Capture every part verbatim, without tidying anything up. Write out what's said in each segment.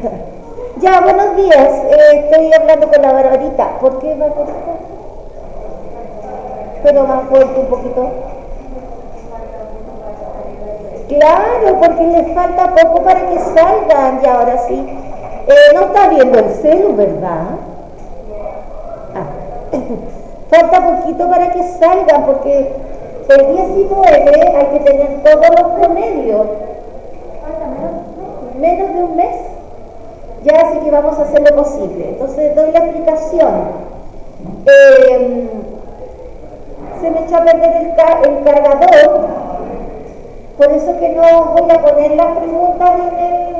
Ya, buenos días. Eh, estoy hablando con la Barbarita. ¿Por qué, Barbarita? Pero más fuerte un poquito. Claro, porque les falta poco para que salgan. Y ahora sí. Eh, no está viendo el celu, ¿verdad? Ah. Falta poquito para que salgan, porque el diecinueve hay que tener todos los promedios. Menos de un mes. Ya, así que vamos a hacer lo posible. Entonces doy la explicación. Eh, se me echó a perder el, car el cargador, por eso que no voy a poner las preguntas en el,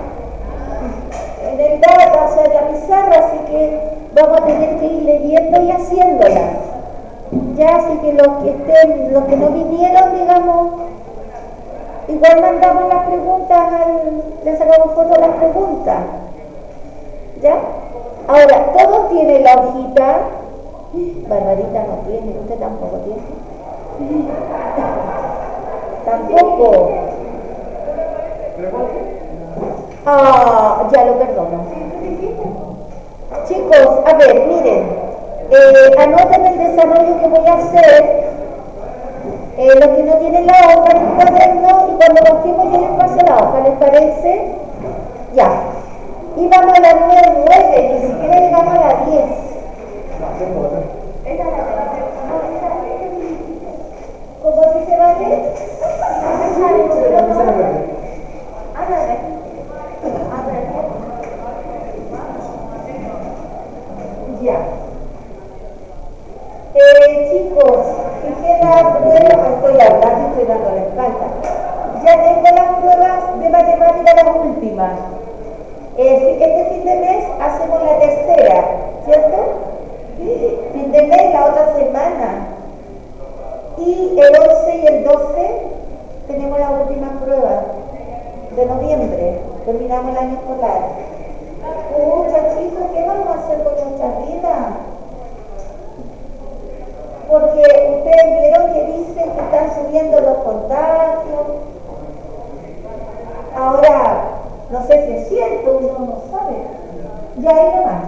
en el data, o sea, en la pizarra, así que vamos a tener que ir leyendo y haciéndolas. Ya, así que los que estén, los que no vinieron, digamos, igual mandamos las preguntas, al, le sacamos fotos a las preguntas. ¿Ya? Ahora, todos tienen la hojita. Barbarita no tiene, usted tampoco tiene. Tampoco. Ah, ya lo perdono. Chicos, a ver, miren. Eh, anoten el desarrollo que voy a hacer. Eh, los que no tienen la hoja en el cuaderno, y cuando bajemos yo les paso la hoja, ¿les parece? Ya. Y vamos a la número nueve, ni siquiera llegamos a la diez. ¿Cómo dice Vale? Ya. Eh, chicos, que queda prueba, estoy hablando, estoy dando la espalda. Ya tengo las pruebas de matemáticas, las últimas. Este fin de mes hacemos la tercera, ¿cierto? Fin de mes, la otra semana. Y el once y el doce tenemos la última prueba de noviembre. Terminamos el año escolar. Pucha, chicos, ¿qué vamos a hacer con nuestra vida? Porque ustedes vieron que dicen que están subiendo los contagios. Ahora, no sé si es cierto, uno no sabe. Ya ahí nomás.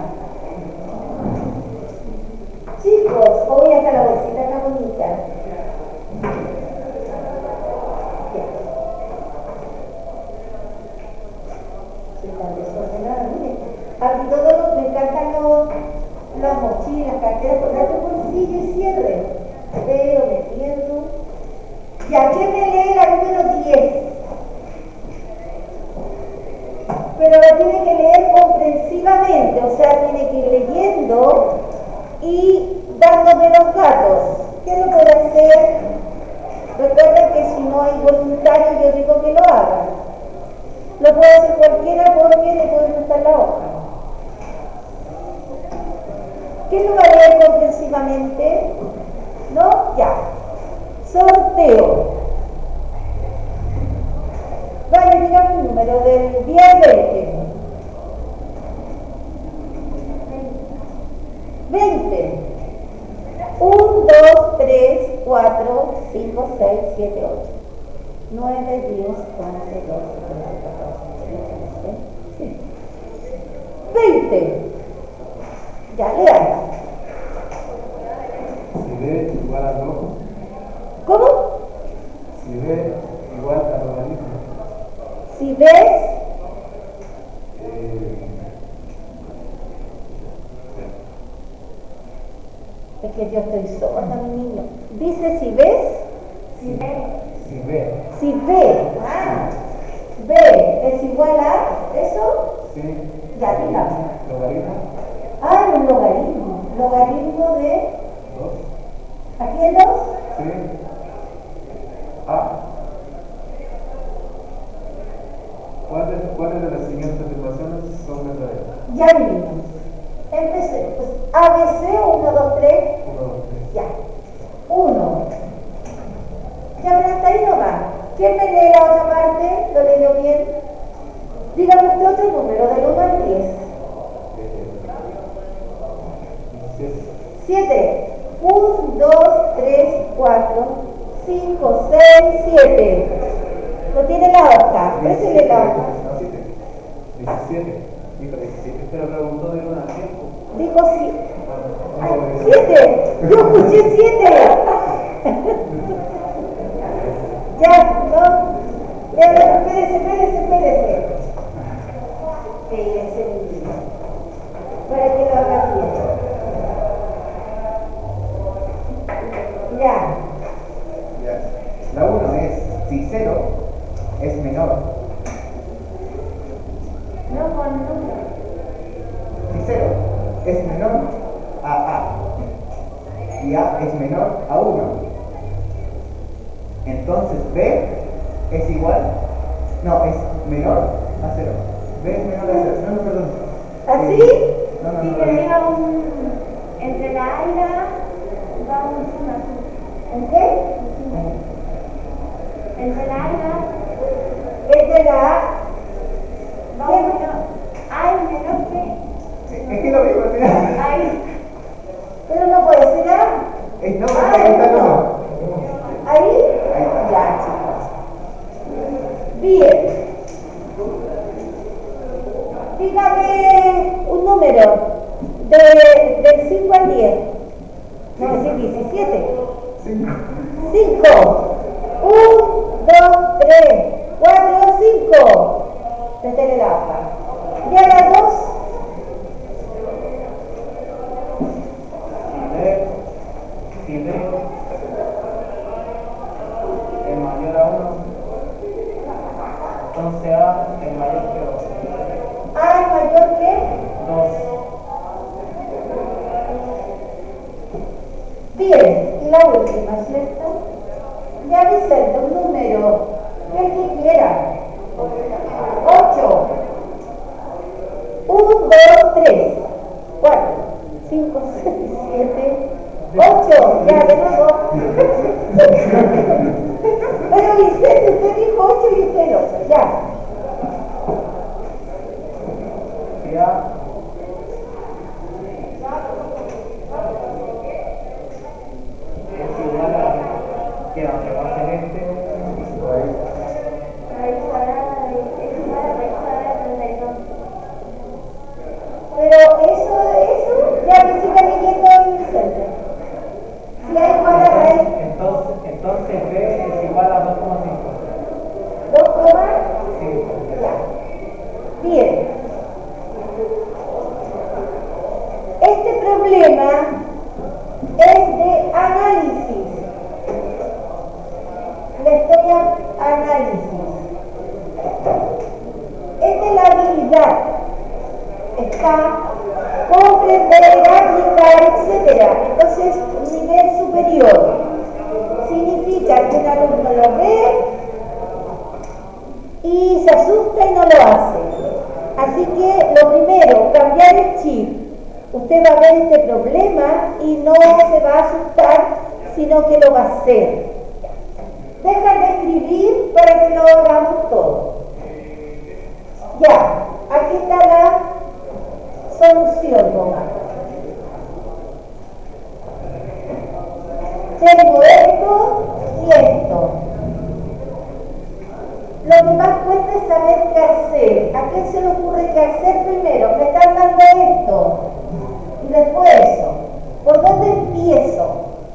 Chicos, hoy hasta la bolsita está bonita. Sí, está desordenada, miren. A todos me encantan los, las mochilas, carteras, porque hace bolsillo y cierre. Pero me pierdo. ¿Y a quién me lee la número diez? Pero la tiene que leer comprensivamente, o sea, tiene que ir leyendo y dándome los datos. ¿Qué lo puede hacer? Recuerden que si no hay voluntario, yo digo que lo haga. Lo puede hacer cualquiera porque le puede prestar la hoja. ¿Qué lo va a leer comprensivamente? ¿No? Ya. Sorteo. Vale, digan un número del diez al veinte. veinte. uno, dos, tres, cuatro, cinco, seis, siete, ocho. nueve, diez, once, doce, trece, catorce, quince, veinte. Ya, lean. Si B igual a dos. ¿Cómo? Si B igual a logaritmo. Si ves, Eh, es que yo estoy sorda, mi niño. Dice si ves, si si B. si ve, ah, B es igual a eso, Sí. ya digamos. Logaritmo. Ah, un logaritmo, logaritmo de, dos. ¿aquí el dos? Sí. A. ¿Cuáles, ¿Cuáles de las siguientes afirmaciones son verdaderas? Ya vimos. Empecé, pues A B C, uno, dos, tres, uno, dos, tres. ya. uno. Ya ven, hasta ahí no va. ¿Quién me lee la otra parte? ¿Lo leyó bien? Dígame usted otro número, del uno al diez. siete. uno, dos, tres, cuatro, cinco, seis, siete. ¿Lo tiene la hoja? Préstele la hoja. diecisiete. Dijo diecisiete. Pero preguntó de una a tiempo. Dijo sí. Ay, siete. Yo escuché siete. Ya, no. Ya, espérese, espérese, espérese. Espérese, mi niño. Para que lo haga bien. Ya. Ya. La uno es si cero es menor. No con número. Si cero es menor a A y A es menor a uno, entonces B es igual, no, es menor a cero. B es menor a cero. No, no, perdón. ¿Así? Eh, no, no, Si no, tenía no. un. Entre la A y la A, va un suma. ¿En qué? Entre la A y la A, Es de la A. va un menor. A es menor que. Es que lo mismo al final. Ahí. Pero no puede ser A. Es no, Ah, ahí está el no. uno. Ahí. Ya, chicos. Bien. Dígame un número de, del cinco al diez. No, es decir diecisiete. Cinco. cinco. uno, dos, tres, cuatro, cinco. Métele la hoja. Y a las dos. Si B, si B es mayor a uno, entonces A es mayor que dos. A es mayor que. dos. Bien, y la última, ¿cierto? Ya Vicente, un número, el que quiera. ocho. uno, dos, tres, cuatro, cinco, seis, siete, ocho. Ya, de nuevo. Pero Vicente, usted dijo ocho y usted ocho. Ya. Si A es igual a. ¿Qué aunque va a ser este? Raíz cuadrada de. Es igual a raíz cuadrada de treinta y dos. Pero eso, eso, ya que siga leyendo Vicente. Si hay igual a raíz, Entonces, entonces B es igual a dos coma cinco. dos comas. Sí. Ya. Bien. Este problema es de análisis. Le estoy a análisis. Es de la habilidad. Está comprender, aplicar, etcétera. Entonces, nivel superior. Significa que un alumno lo ve y se asusta y no lo hace. Así que lo primero, cambiar el chip. Usted va a ver este problema y no se va a asustar, sino que lo va a hacer. Deja de escribir para que lo hagamos todo. Ya, aquí está la solución, Tomás. Tengo esto y esto. Lo que más cuesta es saber qué hacer. ¿A qué se le ocurre qué hacer primero? Me están dando esto. Y después eso. ¿Por dónde empiezo?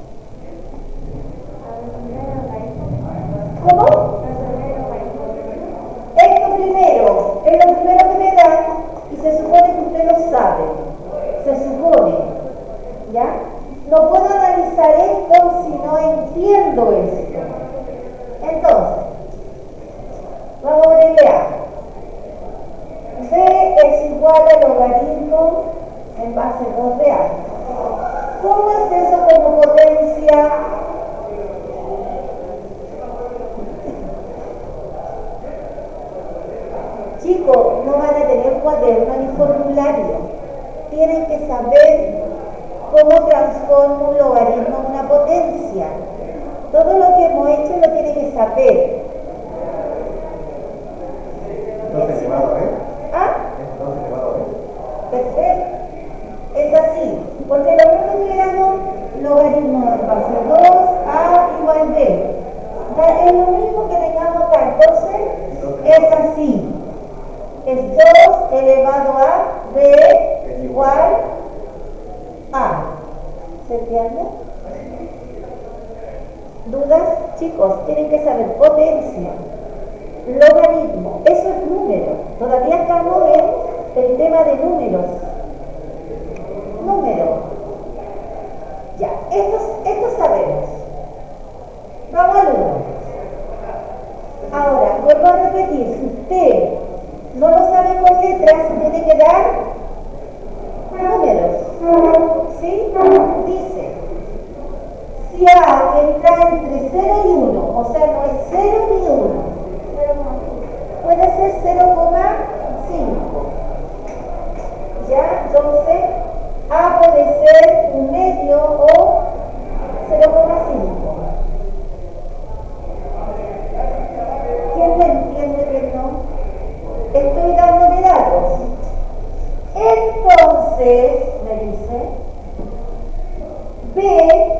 ¿Cómo? Esto primero. Es lo primero que me dan y se supone que usted lo sabe. Se supone. ¿Ya? No puedo analizar esto si no entiendo esto. Entonces, vamos a ver A. B es igual al logaritmo en base dos de A. ¿Cómo es eso como potencia? Chicos, no van a tener cuaderno ni formulario. Tienen que saber cómo transforma un logaritmo en una potencia. Todo lo que hemos hecho lo tienen que saber. dos elevado a B. ¿Ah? Es dos elevado a B. Perfecto. Es así. Porque lo único que éramos logaritmo de base dos, A igual B. Da- Es lo mismo que tengamos acá. Entonces, es así. es dos elevado a b igual a. ¿Se entiende? ¿Dudas? Chicos, tienen que saber potencia, logaritmo, eso es número. Todavía estamos en el tema de números. Número. Ya, esto, esto sabemos. Vamos al uno. Ahora, vuelvo a repetir, si usted no lo sabe con letras, tiene que dar números. ¿Sí? Dice, si A está entre cero y uno, o sea, no es cero ni uno, puede ser cero coma cinco. ¿Ya? Entonces, A puede ser un medio o cero coma cinco. ¿Quién me entiende que no? Estoy dándole datos. Entonces, me dice, B,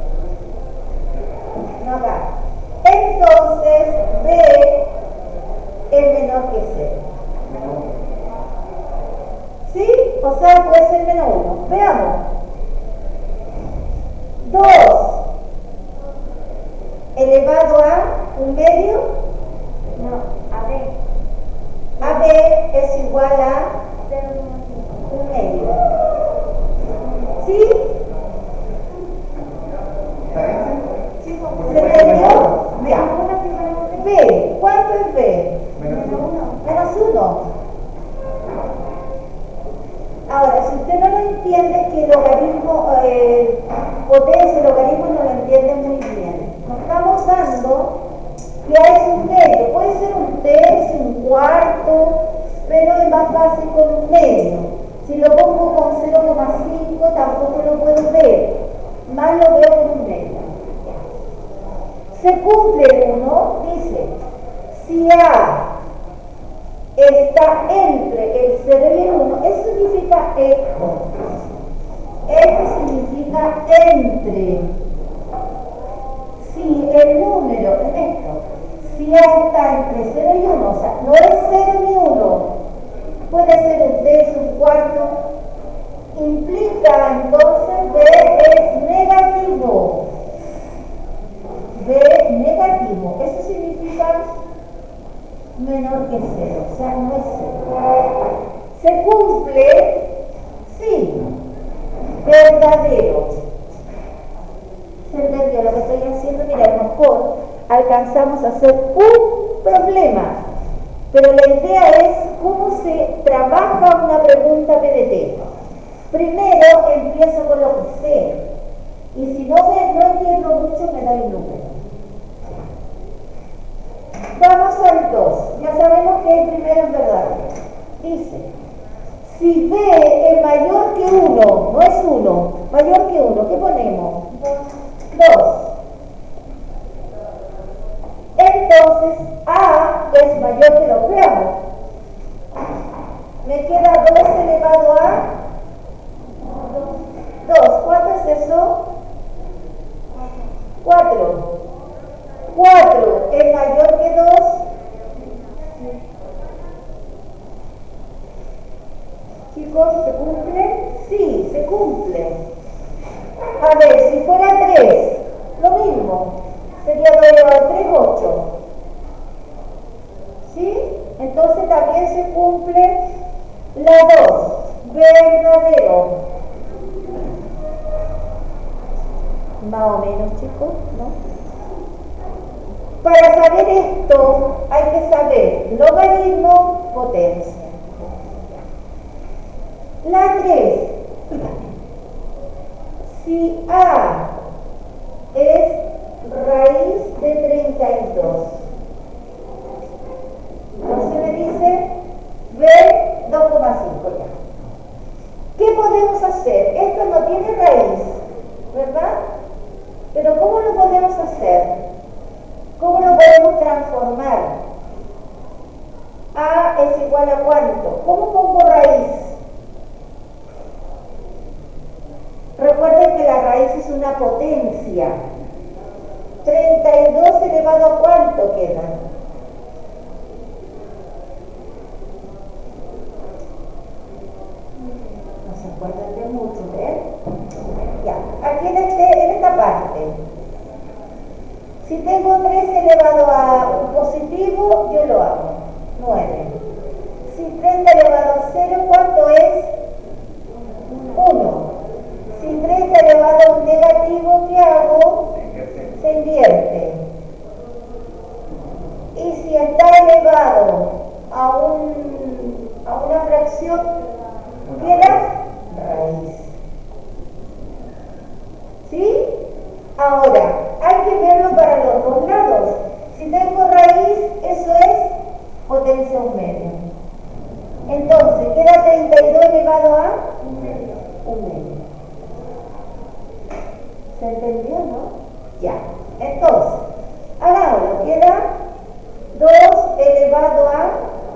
no acá, entonces B es menor que cero. ¿Sí? O sea, puede ser menos uno. Veamos. dos elevado a un medio. No, a ver. A B es igual a un medio. ¿Sí? ¿Se entendió? Ya. B. ¿Cuánto es B? Menos uno. Menos uno. Ahora, si usted no lo entiende, que el logaritmo, eh, potencia, el logaritmo no lo entiende muy bien. Nos estamos dando que hay un medio, puede ser un tercio, un cuarto, pero es más fácil con un medio. Si lo pongo con cero coma cinco tampoco lo puedo ver, más lo veo con un medio. Se cumple uno, dice, si A está entre el cero y el uno, eso significa esto. Esto significa entre. Si el número, esto, si A está entre cero y uno, o sea, no es cero ni uno, puede ser un tercio, un cuarto, implica entonces B es negativo. B negativo, eso significa menor que cero, o sea, no es cero. ¿Se cumple? Sí. Verdadero. ¿Se entendió lo que estoy haciendo? Mira, a lo mejor alcanzamos a hacer un problema, pero la idea es cómo se trabaja una pregunta P D T. Primero empiezo con lo que sé, y si no, me, no entiendo mucho, me da el número. Vamos al dos. Ya sabemos que el primero es verdadero. Dice, si B es mayor que uno, no es uno, mayor que uno, ¿qué ponemos? dos. Entonces, A es mayor que dos. Veamos. Me queda dos elevado a dos. ¿Cuánto es eso? cuatro. cuatro es mayor que dos. Chicos, ¿se cumple? Sí, se cumple. A ver, si fuera tres, lo mismo. Sería dos elevado a tres, ocho. ¿Sí? Entonces también se cumple la dos. Verdadero. Más o menos, chicos, ¿no? Para saber esto hay que saber logaritmo, potencia. La tres. Si A es raíz de treinta y dos, entonces me dice B dos coma cinco ya. ¿Qué podemos hacer? Esto no tiene raíz, ¿verdad? Pero ¿cómo lo podemos hacer? ¿Cómo lo podemos transformar? A es igual a ¿cuánto? ¿Cómo pongo raíz? Recuerden que la raíz es una potencia. treinta y dos elevado a ¿cuánto queda? treinta elevado a cero, ¿cuánto es? uno. Si treinta elevado a un negativo, ¿qué hago? Se invierte. Y si está elevado a, un, a una fracción, queda raíz. ¿Sí? Ahora, hay que verlo para los dos lados. Si tengo raíz, eso es potencia un medio. Entonces, queda treinta y dos elevado a un medio. Un medio. ¿Se entendió, no? Ya. Entonces, hagámoslo. Queda dos elevado a...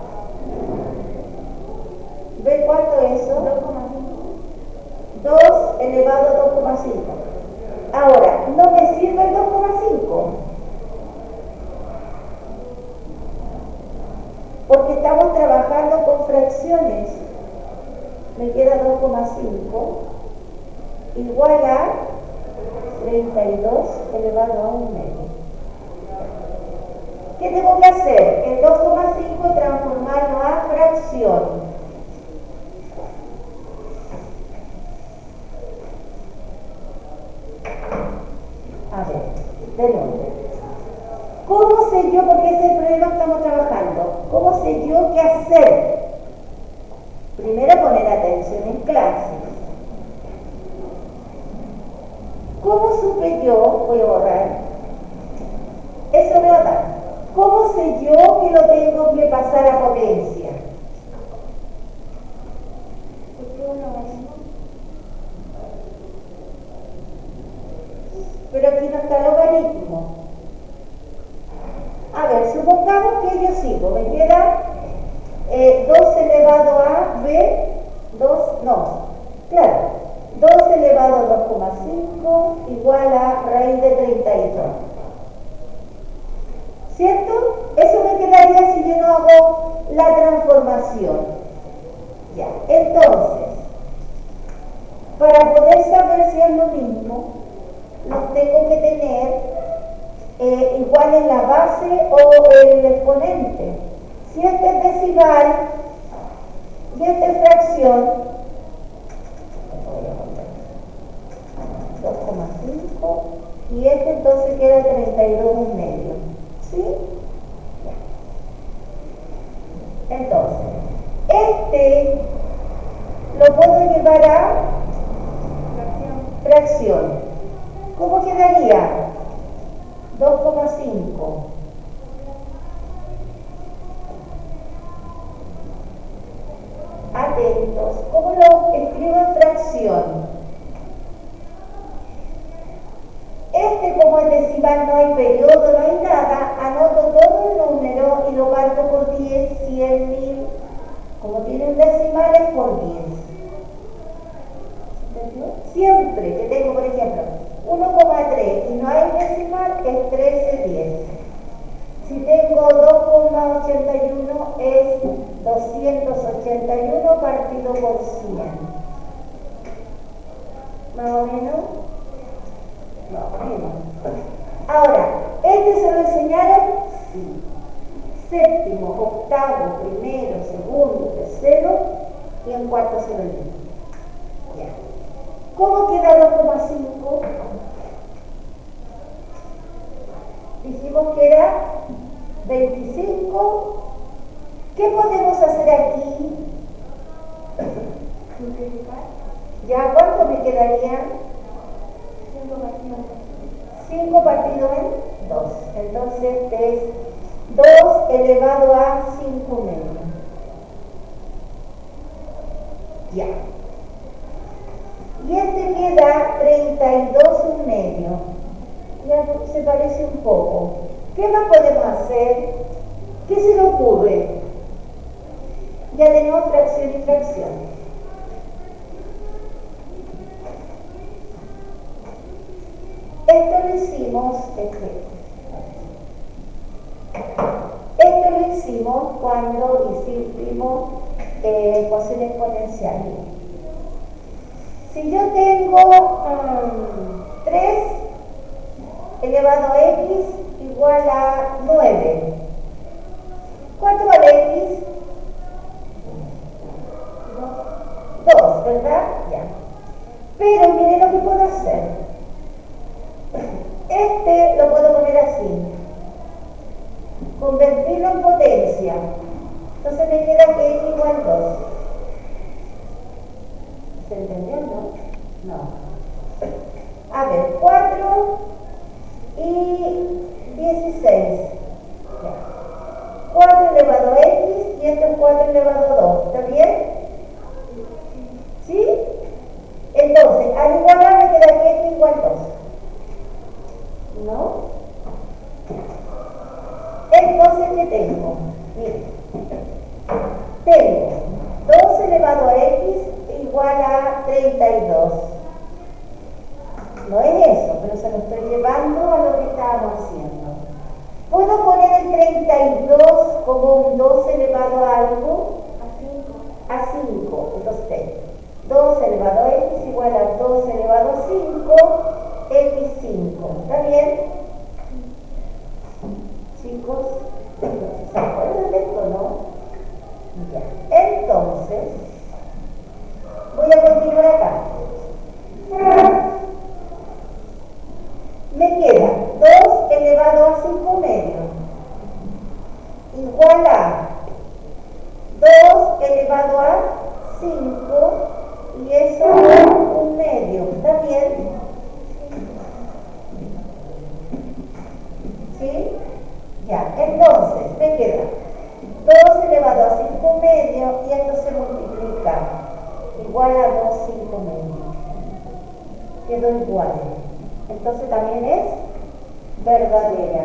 ¿Ve cuánto es eso? dos coma cinco. dos elevado a dos coma cinco. Ahora, no me sirve el dos coma cinco. Porque estamos trabajando con fracciones. Me queda dos coma cinco igual a treinta y dos elevado a un medio. ¿Qué tengo que hacer? El dos coma cinco transformarlo a fracción. A ver, de nuevo. ¿Cómo sé yo, porque ese es el problema que estamos trabajando, cómo sé yo qué hacer? Primero poner atención en clase. ¿Cómo supe yo? Voy a borrar. Eso me va a dar. ¿Cómo sé yo que lo tengo que pasar a potencia? Pero aquí no está el logaritmo. A ver, supongamos que yo sigo. Me queda eh, dos elevado a b, dos, no, claro, dos elevado a dos coma cinco igual a raíz de treinta y dos. ¿Cierto? Eso me quedaría si yo no hago la transformación. Ya, entonces, para poder saber si es lo mismo, los tengo que tener eh, igual en la base o el exponente. Si este es decimal y este es fracción, dos coma cinco y este entonces queda treinta y dos y medio. ¿Sí? Entonces, este lo puedo llevar a fracción. ¿Cómo quedaría? dos coma cinco. Atentos. ¿Cómo lo escribo en fracción? Este, como es decimal, no hay periodo, no hay nada, anoto todo el número y lo parto por diez, cien mil. Como tiene un decimal es por diez. ¿Entendió? Siempre que tengo, por ejemplo, uno coma tres y no hay decimal es trece diez. Si tengo dos coma ochenta y uno es doscientos ochenta y uno partido por cien. ¿Más o menos? No, menos. Ahora, ¿este se lo enseñaron? Sí. Séptimo, octavo, primero, segundo, tercero y en cuarto se lo dio. Ya. ¿Cómo queda dos coma cinco? Dijimos que era veinticinco. ¿Qué podemos hacer aquí? ¿Ya cuánto me quedarían? cinco partido en dos. Entonces este es dos elevado a cinco medio. Ya. Y este queda treinta y dos un medio. Ya se parece un poco. ¿Qué más podemos hacer? ¿Qué se le ocurre? Ya tenemos fracción y fracción. Esto lo hicimos, este, esto lo hicimos cuando hicimos eh, ecuación exponencial. Si yo tengo um, tres elevado a x igual a nueve, ¿cuánto vale x? ¿verdad? Ya. Pero miren lo que puedo hacer. Este lo puedo poner así. Convertirlo en potencia. Entonces me queda que x igual dos. ¿Se entendió, no? No. A ver, cuatro y dieciséis. Ya. cuatro elevado a x y esto es cuatro elevado a dos. ¿Está bien? ¿Sí? Entonces, al igualar me queda que x igual dos. ¿No? Entonces, ¿qué tengo? Miren. Tengo dos elevado a x igual a treinta y dos. No es eso, pero se lo estoy llevando a lo que estábamos haciendo. ¿Puedo poner el treinta y dos como un dos elevado a algo? A cinco. Entonces tengo dos elevado a x igual a dos elevado a cinco, x cinco. ¿Está bien? Chicos, ¿se acuerdan de esto, no? Ya. Entonces, voy a continuar acá. Me queda dos elevado a cinco medio igual a dos elevado a cinco y eso es un medio. ¿Está bien? ¿Sí? Ya. Entonces, me queda dos elevado a cinco medio y esto se multiplica igual a dos cinco medio. Quedó igual. Entonces también es verdadera.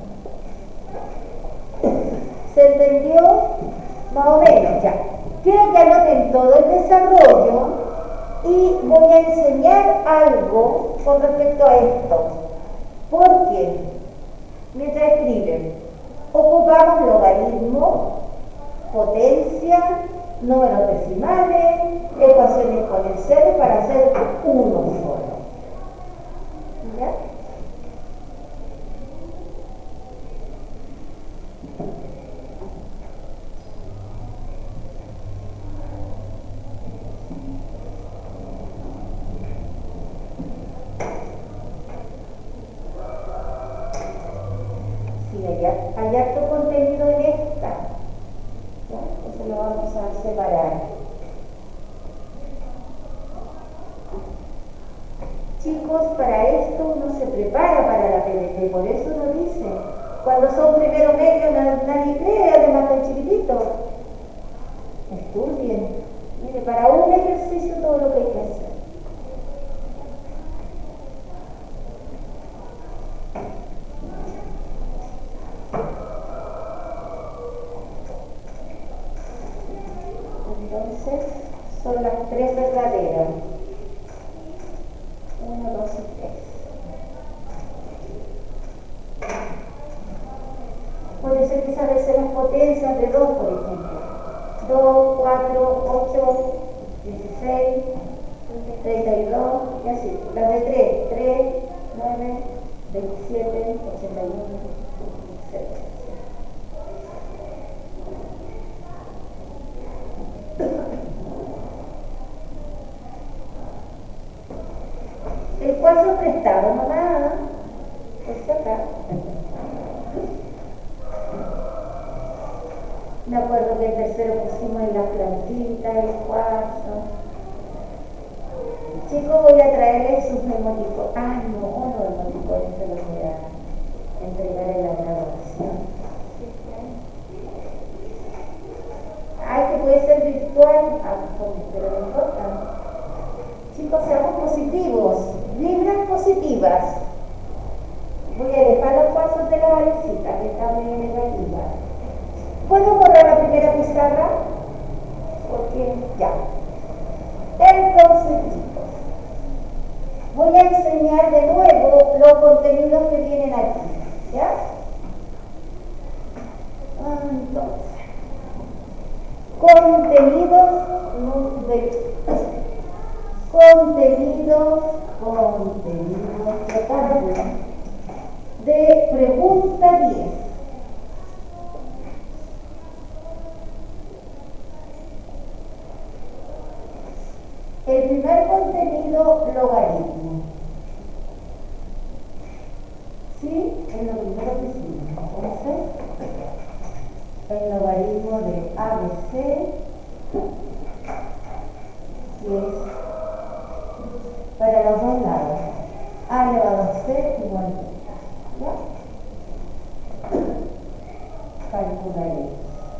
¿Se entendió? Más o menos, ya. Quiero que anoten todo el desarrollo y voy a enseñar algo con respecto a esto. Porque mientras escriben, ocupamos logaritmo, potencia, números decimales, ecuaciones exponenciales para hacer uno solo. ¿Ya? Sí, hay, hay harto contenido en esta. ¿Ya? Entonces lo vamos a separar. Chicos, para esto uno se prepara para la P D T, por eso uno dice, cuando son primero medio nadie cree, además tan chiquitito. Estudien. Mire, para un ejercicio todo lo que hay que hacer. Entonces, son las tres verdaderas. Uno, dos y tres. Puede ser que sabes las potencias de dos, por ejemplo. dos, cuatro, ocho, dieciséis, treinta y dos, y así. Las de tres, tres, nueve, veintisiete, ochenta y uno, etcétera. El cuatro prestado, mamá. Este acá. Me acuerdo que el tercero pusimos en la plantita, el cuarto. Chicos, voy a traerles sus emoticos. Ah, no, no, emoticos, se los voy a entregar en la grabación. Ay, que puede ser virtual. Ah, pero no importa. Chicos, seamos positivos. Vibras positivas. Voy a dejar los pasos de la varecita, que está muy negativa. ¿Puedo borrar la primera pizarra? Porque ya. Entonces, chicos, voy a enseñar de nuevo los contenidos que vienen aquí. ¿Ya? Entonces, contenidos de contenidos, contenidos de cálculo de pregunta diez. El primer contenido, logaritmo. ¿Sí? Es lo primero que hicimos. Entonces, el logaritmo de A B C, que es para los dos lados. A elevado a C igual a ¿ya? Calcularé.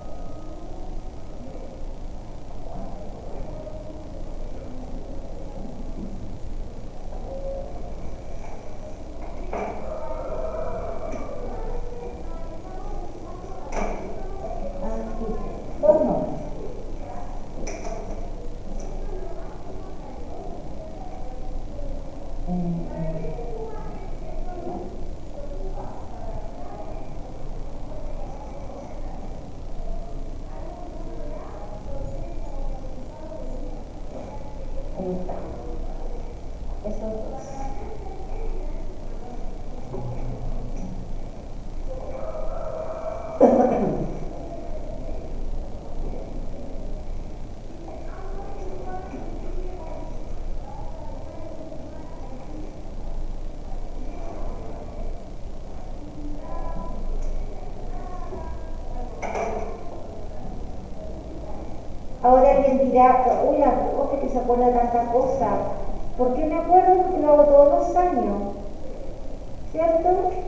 Ahora alguien dirá, uy, la profe que se acuerda de tanta cosa. ¿Por qué me acuerdo? Porque lo hago todos los años. ¿Cierto?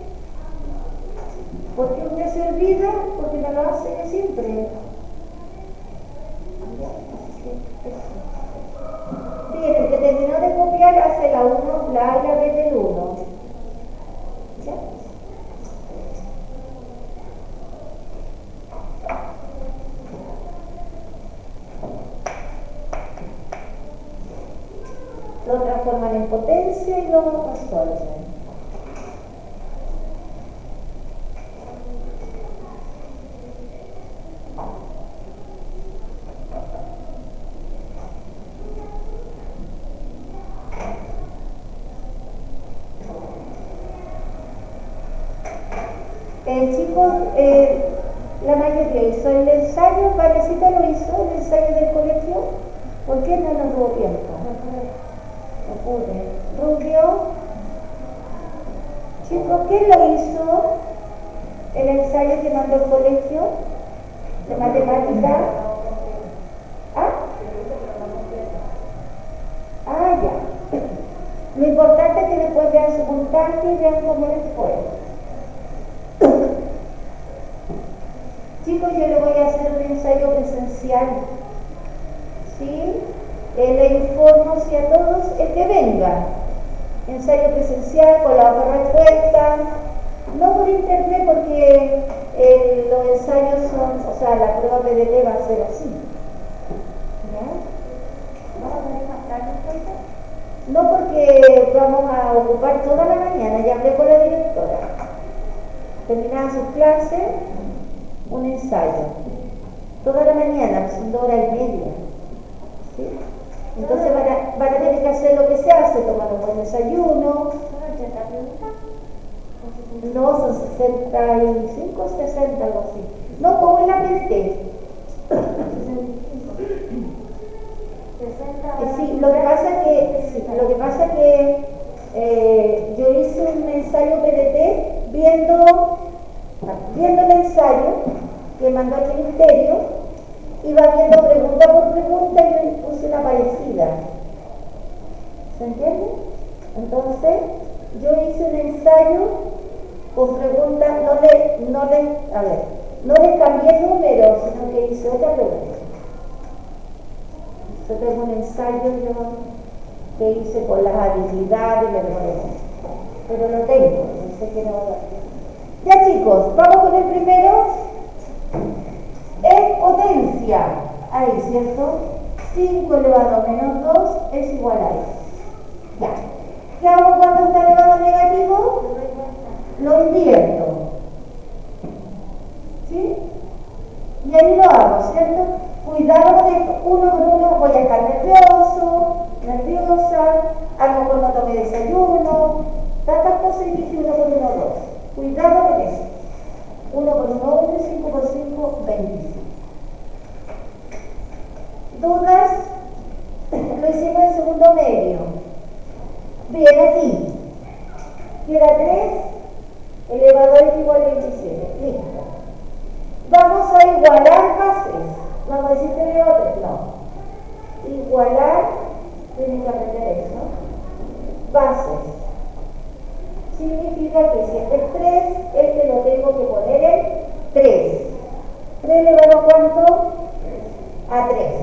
¿Por qué usted se olvida? Porque no lo hace siempre. Bien, el que terminó de copiar hace la uno, la A y la B del uno. ¿Ya? Lo transforman en potencia y lo resuelven. Eh, chicos, eh, la mayoría hizo el ensayo. Valecita lo hizo, el ensayo del colegio. ¿Por qué no nos tuvo tiempo? No pude. Rubio. Chicos, ¿quién lo hizo? El ensayo que mandó el colegio de matemática. ¿Ah? Ah, ya. Lo importante es que después vean su puntaje y vean cómo les fue. Chicos, yo le voy a hacer un ensayo presencial. ¿Sí? Eh, le informo si a todos el que venga. Ensayo presencial con la hoja de respuesta. No por internet porque eh, los ensayos son, o sea, la prueba P D T va a ser así. ¿Ya? ¿Vamos a poner más tarde entonces? No, porque vamos a ocupar toda la mañana. Ya hablé con la directora. Terminada sus clases, un ensayo. Toda la mañana, son dos horas y media. ¿Sí? Entonces van a, van a tener que hacer lo que se hace, tomar un buen desayuno. ¿Son ochenta preguntas? No, son sesenta y cinco, sesenta, algo así. No, como en la P D T. sesenta. Eh, Sí, lo que pasa es que, sí, lo que, pasa es que eh, yo hice un ensayo P D T viendo, viendo el ensayo que mandó el ministerio, iba viendo pregunta por pregunta y yo puse una parecida. ¿Se entiende? Entonces, yo hice un ensayo con preguntas, no le, no le, a ver, no le cambié el número, sino que hice otra pregunta. Yo tengo un ensayo yo que hice con las habilidades y la memoria, pero lo tengo, no sé qué no va a dar. Ya chicos, vamos con el primero. Es potencia. Ahí, ¿cierto? cinco elevado a menos dos es igual a eso. Ya. ¿Qué hago cuando está elevado a negativo? Lo invierto. ¿Sí? Y ahí lo hago, ¿cierto? Cuidado con esto. Uno por uno voy a estar nervioso, nerviosa, a lo mejor no tomé desayuno, tantas cosas y dije uno por uno, dos. Cuidado con eso. uno por uno, uno, cinco por cinco, veinticinco. ¿Dudas? Lo hicimos en segundo medio. Bien, aquí. Queda tres elevado a x igual a veintisiete. Listo. Vamos a igualar bases. Vamos a decir que veo tres. No. Igualar, tienen que aprender eso. Bases. Significa que si este es tres, este lo tengo que poner en tres. tres elevado a cuánto? A tres.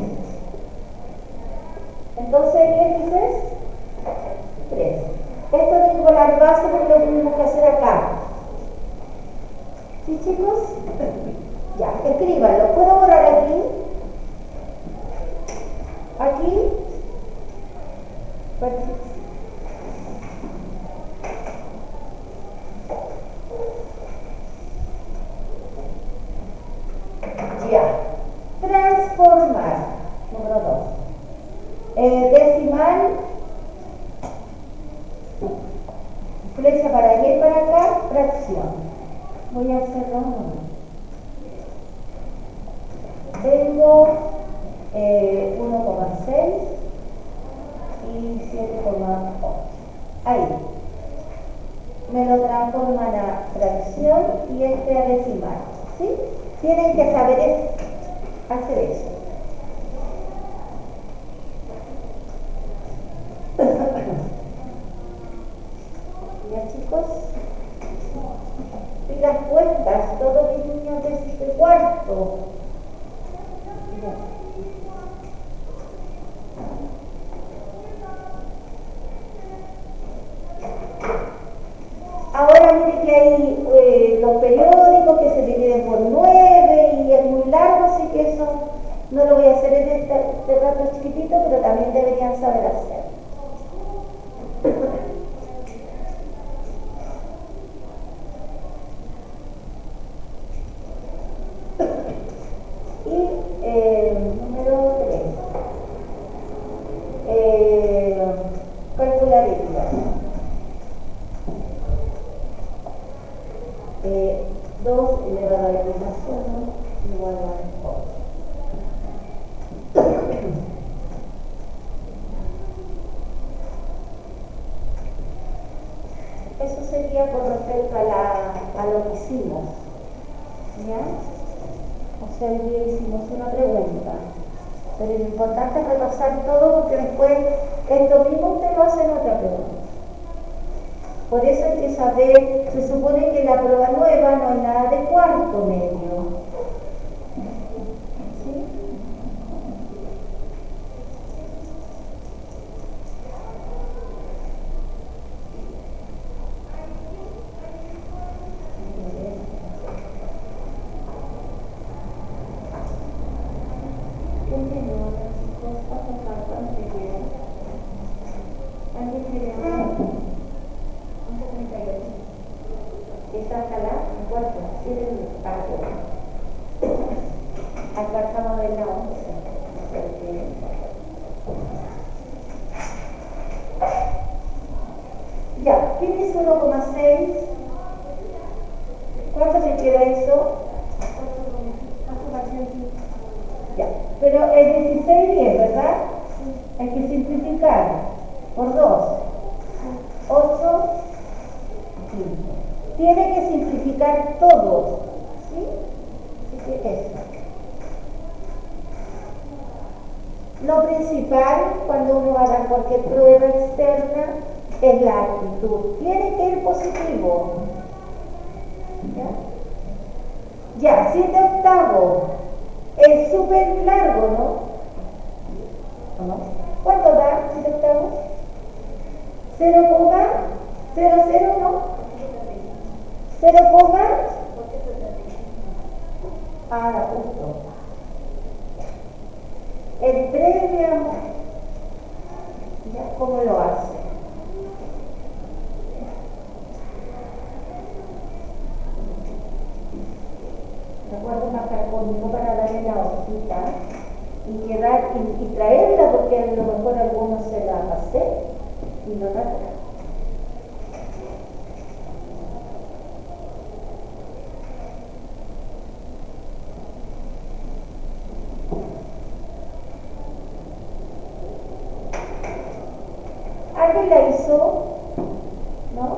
Entonces, ¿qué dices? tres. Esto es igualar base porque lo tenemos que hacer acá. ¿Sí, chicos? Ya, escríbanlo. ¿Puedo borrar aquí? Aquí. Ya. Transformar. Número dos. Eh, decimal. Flecha para allá y para acá. Fracción. Voy a hacerlo uno. Tengo eh, uno coma seis y siete coma ocho. Ahí. Me lo transforman a fracción y este a decimal. ¿Sí? Tienen que saber es, hacer eso. ¿Ya, chicos? Y las cuentas, todos mis niños de este cuarto. Ahora miren que hay eh, los periódicos que se dividen por nueve y es muy largo, así que eso no lo voy a hacer en este, este rato chiquitito, pero también deberían saber hacer. Y eh, número tres. Eh, calcular equidad. Eh, dos elevado a x más uno igual a ocho. Eso sería con respecto a, la, a lo que hicimos. ¿Ya? O sea, hoy día hicimos una pregunta. Pero lo importante es repasar todo porque después esto mismo usted lo hace en otra pregunta. Por eso hay que saber, se supone que en la prueba nueva no hay nada de cuarto medio. ¿Sí? ¿Alguien quiere hablar? Esta escala, en cuarto, siete minutos. Acá estamos de la once. Ya, ¿quién es uno coma seis? ¿Cuánto me queda eso? Ya, pero el dieciséis bien, ¿verdad? Hay que simplificar por dos. ocho, quince. Tiene que simplificar todo. ¿Sí? Así que esto. Lo principal, cuando uno va a dar cualquier prueba externa, es la actitud. Tiene que ir positivo. ¿Ya? Ya, siete octavos. Es súper largo, ¿no? ¿No? ¿Cuánto da siete octavos? cero coma cero cero, ¿no? cero coma ah, justo. El tres, veamos. Ya, ¿cómo lo hace? Recuerdo marcar conmigo para darle la hojita y quedar y, y traerla porque a lo mejor algunos se la pasé y no la trae. ¿Acá quién la hizo? ¿No?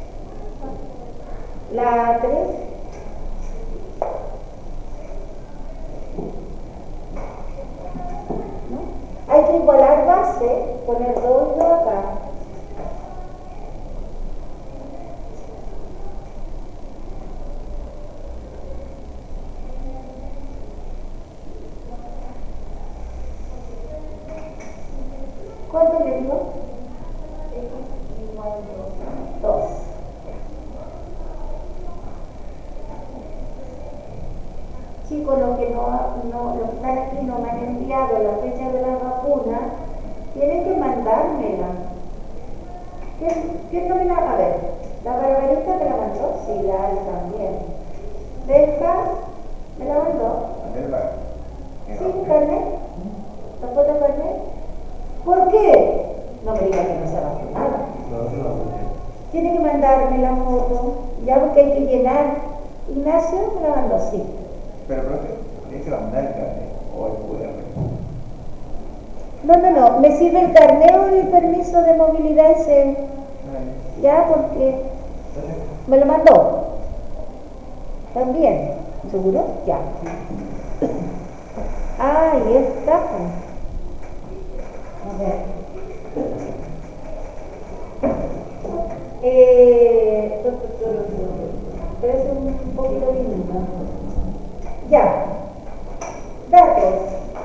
La A tres. ¿No? Hay que igualar base, poner dos y dos acá. ¿Cuánto le dio? X igual a dos. Chicos, los que, no, no, los que están aquí no me han enviado la fecha de la vacuna, tienen que mandármela. ¿Quién, quién no me la? A ver, la Barbarita me la mandó, sí, la Ali también. Deja, ¿me la mandó? Sí, carnet. ¿La foto carnet? ¿Por qué? No me digas que no se ha vacunado. No, no, no. Tiene que mandarme la foto, ya porque hay que llenar. Ignacio me la mandó, sí. Pero, profe, tienes que mandar el carnet o el Q R. No, no, no, me sirve el carnet o el permiso de movilidad ese. Ya, porque me lo mandó. También, ¿seguro? Ya. Ah, ahí está. A ver. Eh, pero es un poquito lindo. Ya. Datos.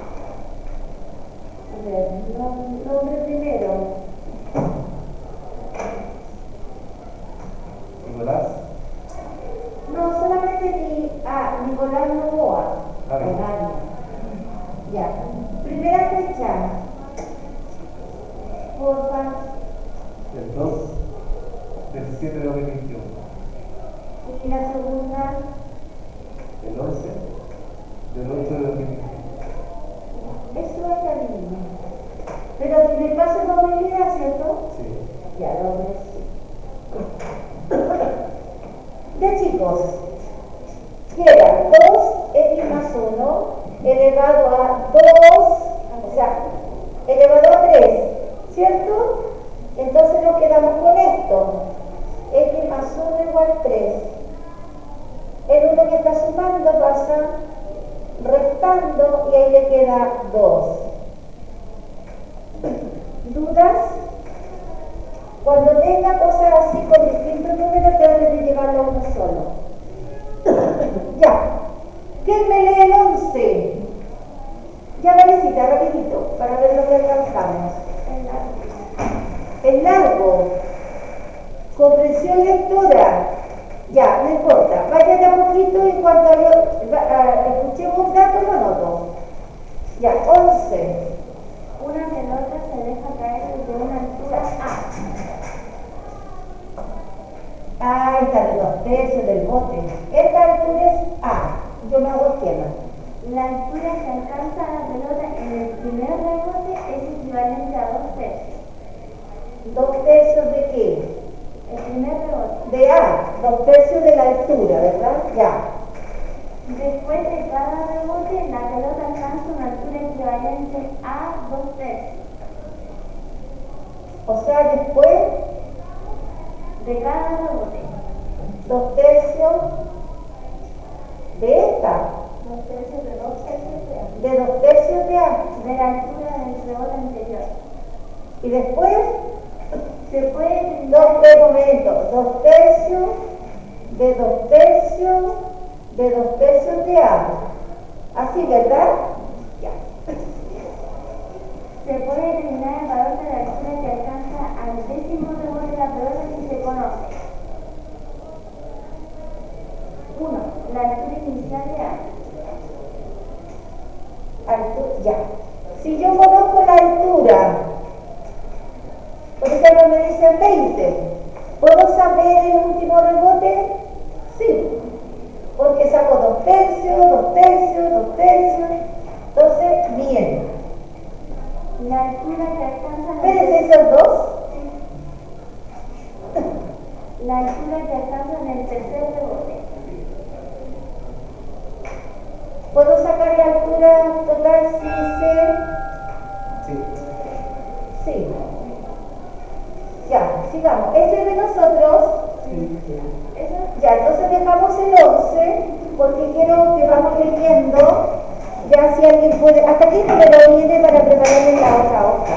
A ver, no, nombre primero. ¿Nicolás? No, solamente di a Nicolás Novoa. Ah, bien. Horario. Ya. Primera fecha. Porfa. El dos del siete de dos mil veintiuno. Y la segunda. El once del ocho de dos mil veintiuno. Eso está bien. Pero me paso movilidad, ¿cierto? Sí. Ya, lo sí. Ya, chicos. Queda dos x más uno elevado a dos, o sea, elevado a tres, ¿cierto? Entonces nos quedamos con esto. X más uno igual tres. El uno que está sumando pasa restando y ahí le queda dos. ¿Dudas? Cuando tenga cosas así con distintos números, deben de llevarlo a uno solo. Ya. ¿Quién me lee el once? Ya, Valecita, rapidito, para ver lo que alcanzamos. El largo. Comprensión lectora. Ya, no importa. Vaya de a poquito y cuando yo, uh, escuchemos un dato, lo anoto. Ya, once. Una pelota se deja caer desde una altura A. Ah, está de dos tercios del bote. Esta altura es A. Yo me hago esquema. La altura que alcanza la pelota en el primer rebote es equivalente a dos tercios. ¿Dos tercios de qué? El primer rebote. De A. Dos tercios de la altura, ¿verdad? Ya. Después de cada rebote, la pelota alcanza una altura equivalente a dos tercios. O sea, después, De cada rebote. dos tercios de esta. Dos tercios de dos tercios de A. De dos tercios de A. De la altura del rebote anterior. Y después, Se puede dos de momento, dos tercios de dos tercios de dos tercios de A. Así, ¿verdad? Ya. Se puede determinar el valor de la altura que alcanza al décimo rebote de la pelota si se conoce. uno. La altura inicial de A. Altu- ya. Si yo conozco la altura, por ejemplo me dicen veinte, ¿puedo saber el último rebote? Sí, porque saco dos tercios, dos tercios, dos tercios. Entonces, bien. La altura que alcanza Espérense, ¿esos dos? La altura que alcanza en el tercer rebote. ¿Puedo sacar la altura total si sé? Sí. Sí. ese de nosotros. Ya, entonces dejamos el once, porque quiero que vamos leyendo, ya si alguien puede, hasta aquí no me lo viene para prepararle la otra hoja.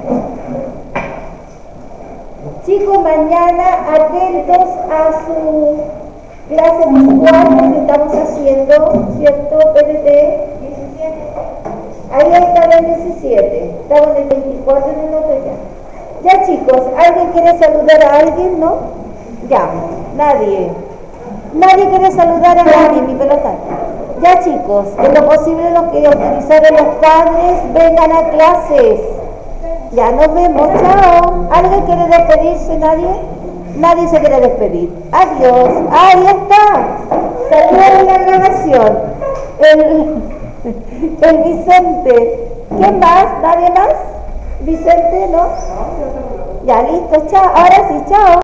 Chicos, mañana atentos a su clase virtual que estamos haciendo, ¿cierto? P D T diecisiete. Ahí está el diecisiete, estamos en el veinticuatro en el otro ya. Ya chicos, ¿alguien quiere saludar a alguien, no? Ya, nadie. Nadie quiere saludar a nadie, mi pelota. Ya chicos, en lo posible los que autorizaron los padres, vengan a clases. Ya nos vemos, chao. ¿Alguien quiere despedirse? ¿Nadie? Nadie se quiere despedir. Adiós. Ahí está. Salió en la grabación. El, el Vicente. ¿Quién más? ¿Nadie más? Vicente, ¿no? Ya listo, chao. Ahora sí, chao.